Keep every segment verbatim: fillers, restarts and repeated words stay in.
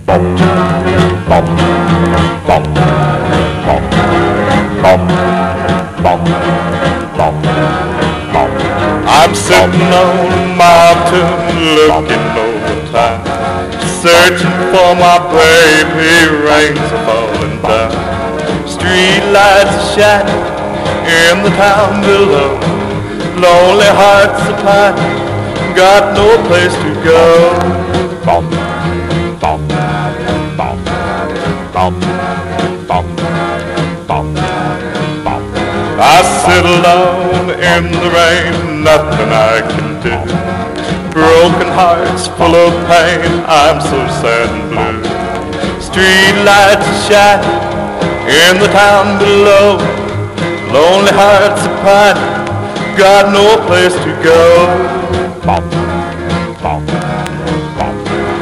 I'm sitting on a mountain looking over time, searching for my baby, rains are falling down. Street lights are shining in the town below, lonely hearts are pining, got no place to go. Bum, bum, bum, bum, bum, bum, bum. I sit alone in the rain, nothing I can do. Broken hearts full of pain, I'm so sad and blue. Street lights are shining in the town below, lonely hearts are pining, got no place to go. Bum, bum, bum.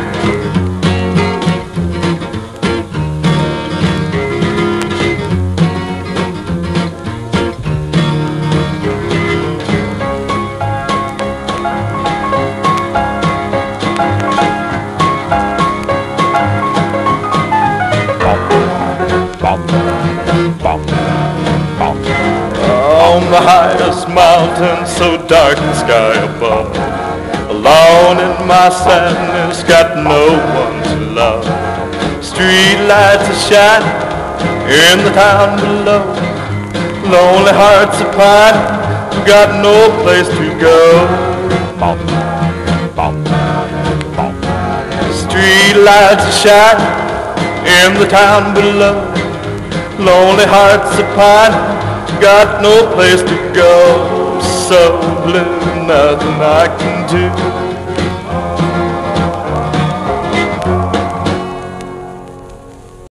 On the highest mountain, so dark the sky above, alone in my sadness, got no one to love. Street lights are shining in the town below, lonely hearts are pining, got no place to go. Bum, bum, bum. Street lights are shining in the town below, lonely hearts are pining, got no place to go. So blue, nothing I can do.